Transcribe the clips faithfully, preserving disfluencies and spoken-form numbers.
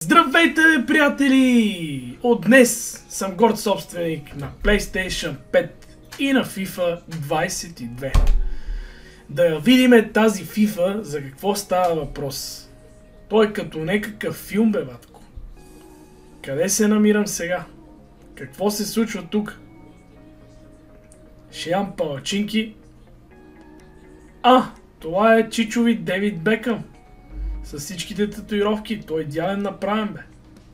Здравейте, приятели! От днес съм горд собственик на PlayStation пет и на FIFA двайсет и две. Да видиме тази FIFA за какво става въпрос. Той е като някакъв филм, бе, батко. Къде се намирам сега? Какво се случва тук? Ще ям палачинки. А, това е чичови Дейвид Бекъм. С всичките татуировки. Той е идеален направен, бе.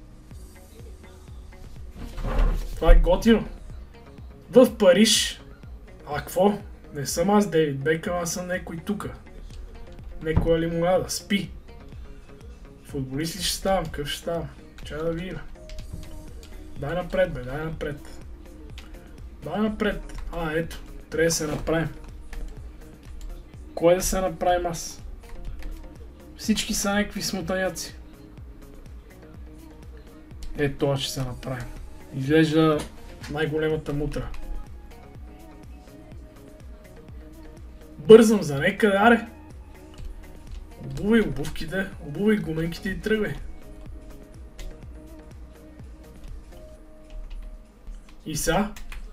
Това е готино. В Париж. А какво? Не съм аз Дейвид Бекъм, аз съм някой тука. Некоя лимонада. Спи. Футболист ли ще ставам? Къв ще ставам? Чай да видим. Дай напред, бе, дай напред. Дай напред. А, ето. Трябва да се направим. Кое да се направим аз? Всички са някакви смотаняци. Е, това ще се направим. Изглежда най-големата мутра. Бързам за некъде, аре! Обувай обувките, обувай гуменките и тръгвай. И са?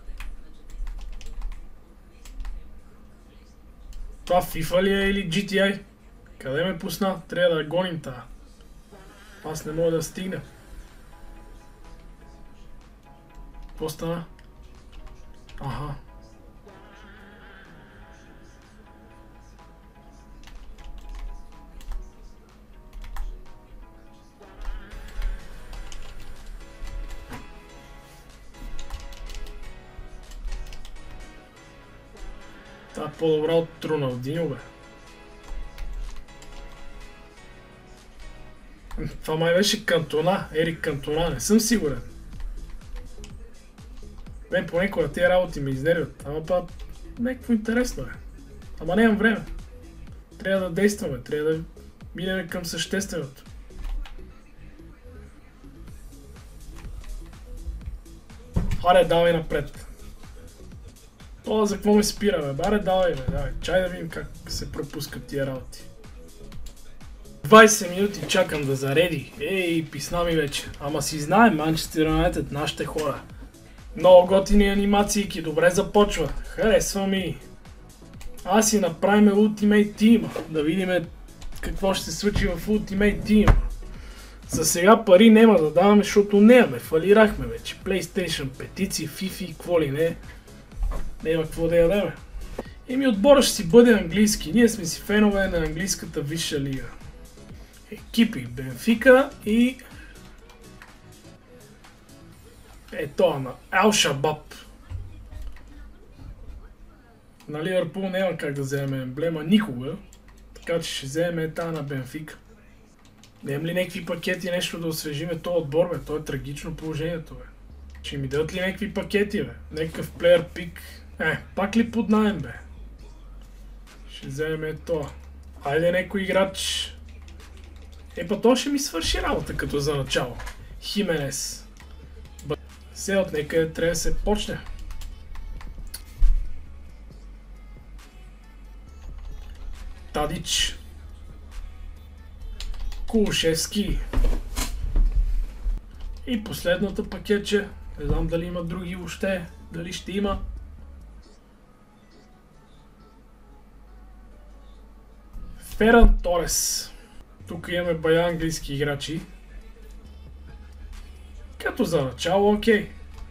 Това FIFA ли е или джи ти ей? Къде ме пусна? Трябва да гоним тая. Аз не мога да стигна. Какво стана? Аха. Та е по-добра от Роналдиньо, бе. Това май беше Кантона, Ерик Кантона, не съм сигурен. Мен понекога тия работи ме изнервят, ама па някакво интересно е. Ама нямам време. Трябва да действаме, трябва да минем към същественото. Аре, давай напред. Това за какво ме спира, бе? Аре, давай, бе, давай. Чай да видим как се пропускат тия работи. двайсет минути чакам да зареди. Ей, писна ми вече. Ама си знаем, Манчестър Юнайтед, нашите хора. Много готини анимации, добре започва. Харесва ми. Аз си направим Ultimate Team. Да видим какво ще се случи в Ultimate Team. За сега пари няма да даваме, защото нямаме. Фалирахме вече. PlayStation, петици, FIFA, какво ли не. Няма какво да ядеме. Еми отбора ще си бъде английски. Ние сме си фенове на английската висша лига. Екипи Бенфика и е това на Ал Шабаб. На Ливърпул няма как да вземем емблема никога, така че ще вземем тази на Бенфика. Нямам ли някакви пакети, нещо да освежиме този отбор, бе? То е трагично положението, бе. Ще ми дадат ли някакви пакети, бе? Някакъв плеер пик. Е, пак ли под наем, бе? Ще вземем това. Хайде някой играч. Е, па то ще ми свърши работа като за начало. Хименес. Все от некъде трябва да се почне. Тадич. Кулшевски. И последното пакетче. Не знам дали има други въобще. Дали ще има. Феран Торес. Тук имаме бая английски играчи. Като за начало, окей.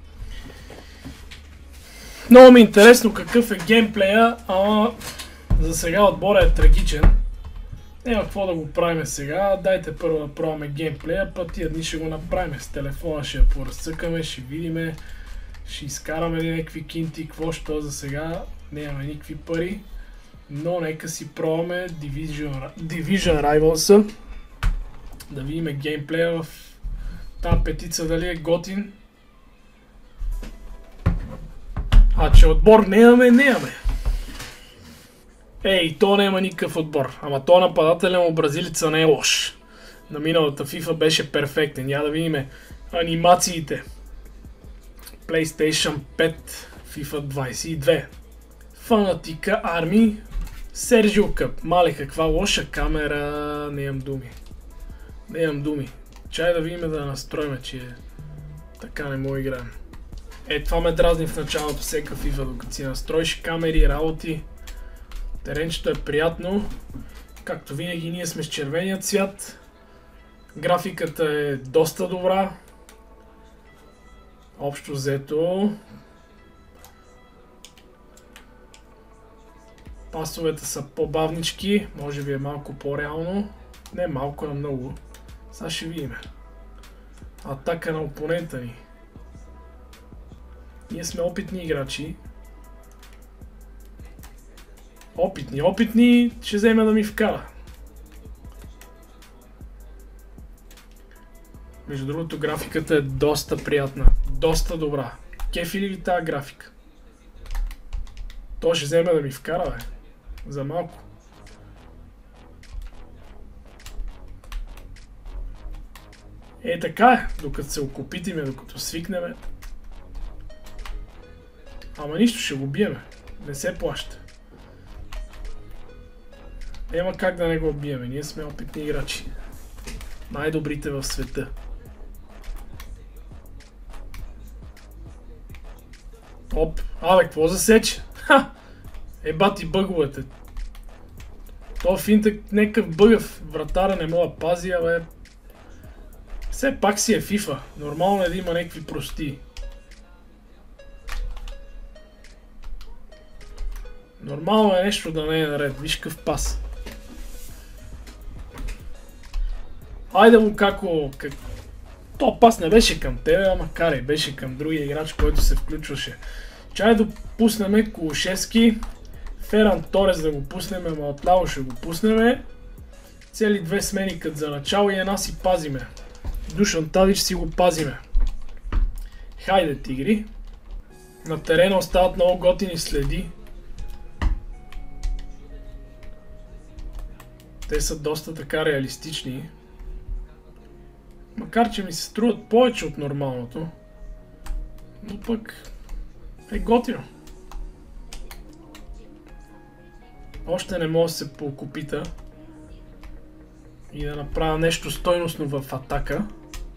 Много ми е интересно какъв е геймплея, ама за сега отбора е трагичен. Няма какво да го правим сега, дайте първо да пробваме геймплея, път тия дни ще го направим с телефона, ще я поразцъкаме, ще видиме, ще изкараме някакви кинти, какво що за сега, нямаме никакви пари. Но нека си пробваме Division, Division Rivals. Да видим геймплея в тази петица дали е готин. А че отбор не имаме, не имаме. Ей, то няма никакъв отбор. Ама то нападателен му бразилица не е лош. На миналата FIFA беше перфектен. Я да видим анимациите. PlayStation пет, FIFA двайсет и две. Фанатика Арми. Сержио Къп. Мале, каква лоша камера. Не имам думи. Не имам думи. Чай да видим да настроиме, че така не мога играем. Е, това ме дразни в началото всека FIFA, докато си настроиш камери, работи. Теренчето е приятно. Както винаги ние сме с червения цвят. Графиката е доста добра. Общо взето. Пасовете са по-бавнички, може би е малко по-реално. Не малко, а много. Сега ще видим. Атака на опонента ни. Ние сме опитни играчи. Опитни, опитни, ще вземе да ми вкара. Между другото, графиката е доста приятна. Доста добра. Кефи ли ви тази графика? То ще вземе да ми вкара, бе. За малко. Е, така е. Докато се окупитиме, докато свикнеме. Ама нищо, ще го биеме. Не се плаща. Няма как да не го биеме. Ние сме опитни играчи. Най-добрите в света. Оп. Абе, какво засече? Ха! Ебати бъговете. То финтък некъв бъгъв. Вратара не мога пази, абе. Все пак си е FIFA. Нормално е да има някакви прости. Нормално е нещо да не е наред. Виж къв пас. Айде му како... Как... То пас не беше към тебе, ама карай. Беше към другия играч, който се включваше. Чай да пуснем Кулушевски. Феран Торес да го пуснем, ама отляво ще го пуснем. Цели две смени като за начало и една си пазиме. Душан Тадич си го пазиме. Хайде, тигри. На терена остават много готини следи. Те са доста така реалистични. Макар че ми се струват повече от нормалното. Но пък е готино. Още не мога да се покупита и да направя нещо стойностно в атака.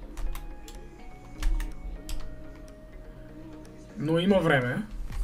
Но има време.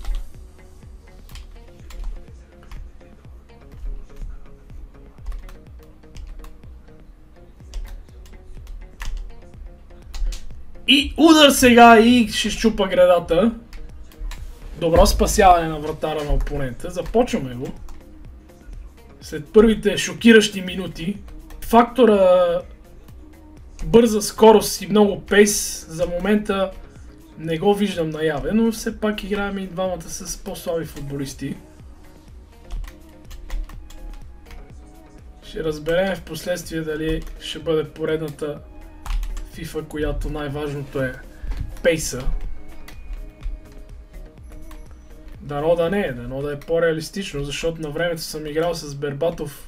И удар сега и ще щупа гредата. Добро спасяване на вратара на опонента. Започваме го. След първите шокиращи минути. Фактора бърза скорост и много пейс за момента не го виждам наяве, но все пак играем и двамата с по-слаби футболисти. Ще разберем в последствие дали ще бъде поредната FIFA, която най-важното е пейса. Дано да не е, дано да е по-реалистично, защото на времето съм играл с Бербатов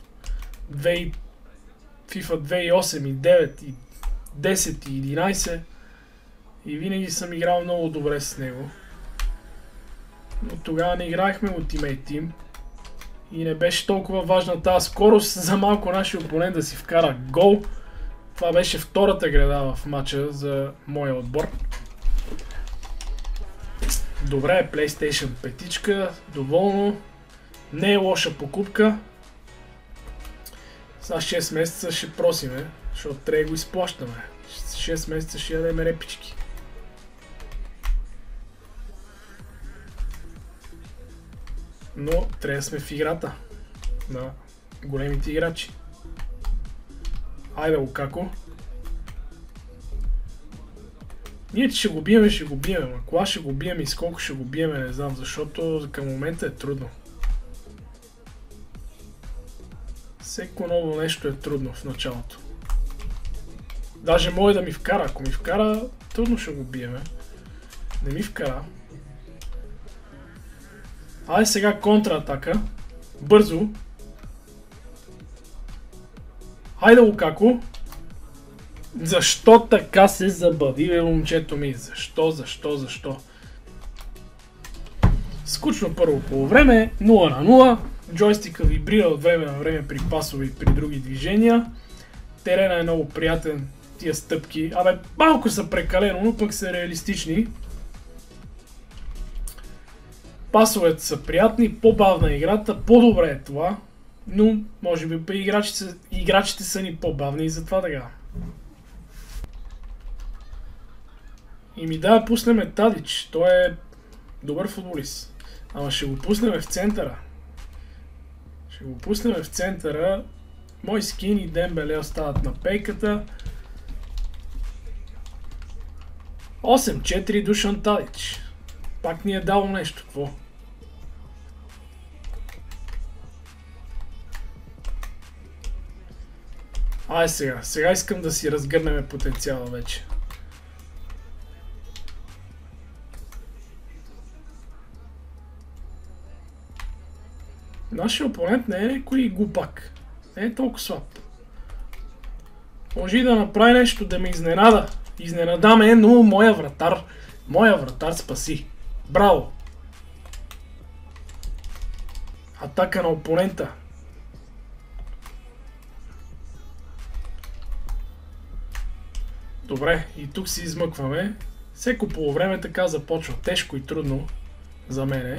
FIFA две хиляди и осем, и девет, и десет, и единайсет и винаги съм играл много добре с него. Но тогава не играехме Ultimate Team и не беше толкова важна тази скорост за малко нашия опонент да си вкара гол. Това беше втората греда в матча за моя отбор. Добре, PlayStation пет, доволно. Не е лоша покупка. За шест месеца ще просиме, защото трябва да го изплащаме. шест месеца ще ядем репички. Но трябва да сме в играта на големите играчи. Айде, Лукако. Ние че ще го биеме, ще го биеме. А кога ще го биеме и сколко ще го биеме, не знам, защото към момента е трудно. Всеко ново нещо е трудно в началото. Даже може да ми вкара. Ако ми вкара, трудно ще го биеме. Не ми вкара. Айде сега контратака. Бързо. Айде, Лукако. Защо така се забави, бе, момчето ми? Защо, защо, защо? Скучно първо полувреме, нула на нула. Джойстика вибрира от време на време при пасове и при други движения. Терена е много приятен тия стъпки. Абе, малко са прекалено, но пък са реалистични. Пасовете са приятни, по-бавна играта, по-добре е това. Но, може би, играчите, играчите са ни по-бавни и затова така. И ми да, пуснем Тадич. Той е добър футболист. Ама ще го пуснем в центъра. Ще го пуснем в центъра. Мой скин и Дембеле остават на пейката. осем четири Душан Тадич. Пак ни е дало нещо. Какво? Ай сега. Сега искам да си разгърнем потенциала вече. Нашия опонент не е някой глупак. Не е толкова слаб. Може и да направи нещо да ме изненада. Изненадаме, но моя вратар, моя вратар спаси. Браво! Атака на опонента. Добре, и тук си измъкваме. Всеко полувреме така започва. Тежко и трудно за мене.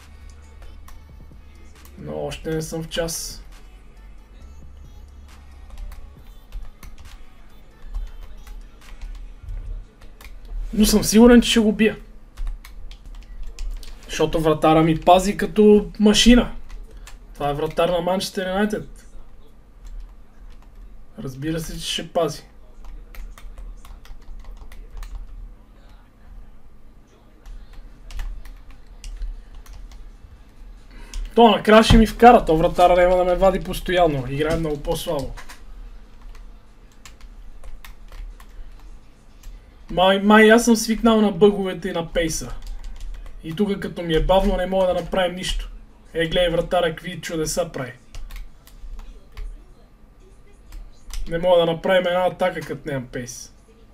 Но още не съм в час. Но съм сигурен, че ще го бия. Защото вратара ми пази като машина. Това е вратар на Манчестър Юнайтед. Разбира се, че ще пази. То накрая ще ми вкара, то вратара няма да ме вади постоянно. Играе много по-слабо. Май, май аз съм свикнал на бъговете и на пейса. И тук като ми е бавно не мога да направим нищо. Е, гледай вратара какви чудеса прави. Не мога да направим една атака като нямам пейс.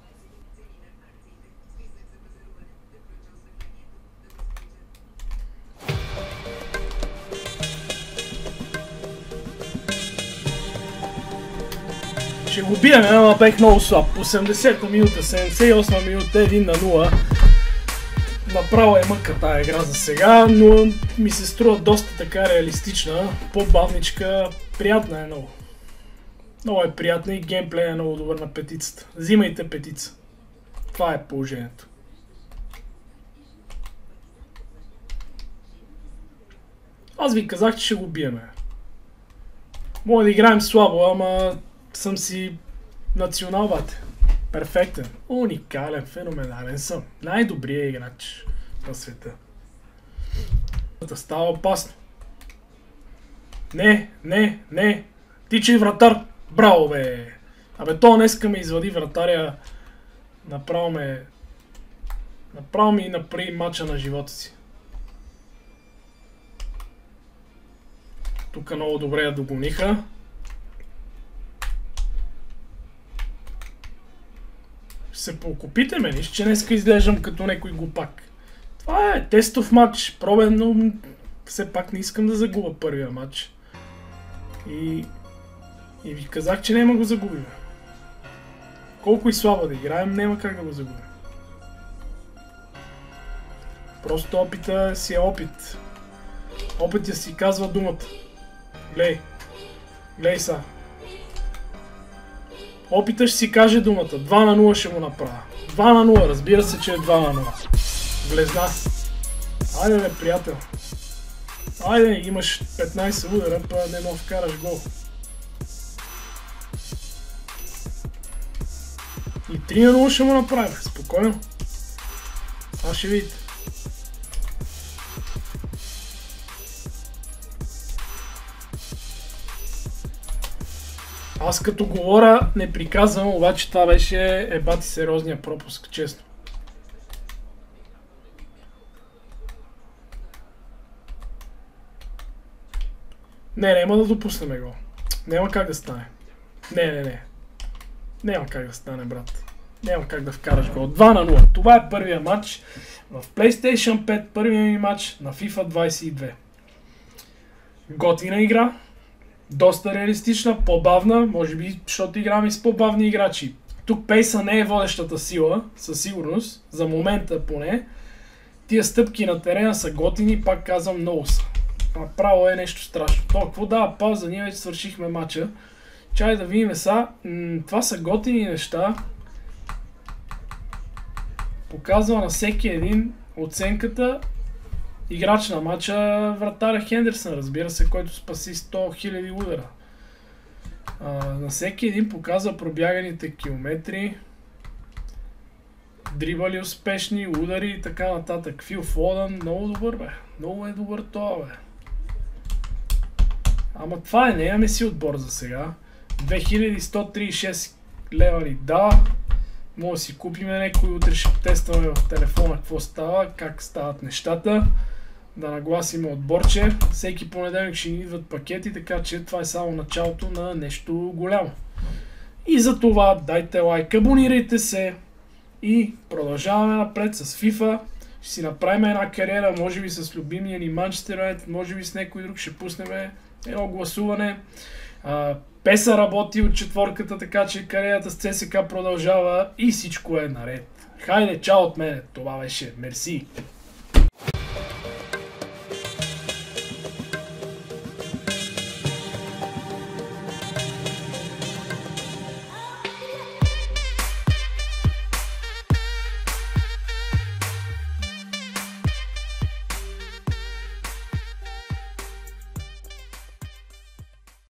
Ще го бием, ама бех много слаб. осемдесета минута, седемдесет и осма минута, едно на нула. Направо е мъка тая игра за сега, но ми се струва доста така реалистична, по-бавничка, приятна е много. Много е приятна и геймплей е много добър на петицата. Взимайте петица. Това е положението. Аз ви казах, че ще го биеме. Може да играем слабо, ама съм си национал, бате. Перфектен, уникален, феноменален съм. Най-добрият играч на света. Става опасно. Не, не, не. Тичай вратар. Браво, бе. Абе, то днеска ме извади вратаря. Направо ме... Направо ми направи мача на живота си. Тук много добре я догониха. Се поокупите ме, нищо, че днеска изглеждам като някой глупак. Това е тестов матч, пробен, но все пак не искам да загубя първия матч. И, и ви казах, че няма го загубим. Колко и слабо да играем, няма как да го загубим. Просто опита си е опит. Опитът си казва думата. Глей. Глей са. Опитът ще си каже думата. два на нула ще му направя. два на нула, разбира се, че е два на нула. Влезна. Айде бе, приятел. Айде, имаш петнайсет удара, па не мога вкараш гол. И три на нула ще му направим. Спокойно. А ще видите. Аз като говоря не приказвам, обаче това беше ебати сериозния пропуск, честно. Не, няма да допуснем гол. Няма как да стане. Не, не, не. Няма как да стане, брат. Няма как да вкараш гол. два на нула. Това е първия матч в PlayStation пет, първия ми матч на FIFA двайсет и две. Готина игра. Доста реалистична, по-бавна, може би, защото играме с по-бавни играчи. тук пейса не е водещата сила, със сигурност, за момента поне. Тия стъпки на терена са готини, пак казвам, много са. Направо е нещо страшно. То, какво дава пауза? Ние вече свършихме матча. Чай да видим са. М- това са готини неща. Показва на всеки един оценката. Играч на матча вратаря Хендерсън, разбира се, който спаси сто хиляди удара. А, на всеки един показва пробяганите километри, дрибали успешни, удари и така нататък. Фил Фодън, много добър бе. Много е добър това бе. Ама това е, не имаме си отбор за сега. две хиляди сто тридесет и шест лева ни дава. Може да си купим някой, утре ще тестваме в телефона какво става, как стават нещата. Да нагласим отборче. Всеки понеделник ще ни идват пакети, така че това е само началото на нещо голямо. И за това дайте лайк, абонирайте се и продължаваме напред с FIFA. Ще си направим една кариера, може би с любимия ни Манчестър Юнайтед, може би с някой друг ще пуснем едно гласуване. А, Песа работи от четворката, така че кариерата с ЦСКА продължава и всичко е наред. Хайде, чао от мене, това беше. Мерси!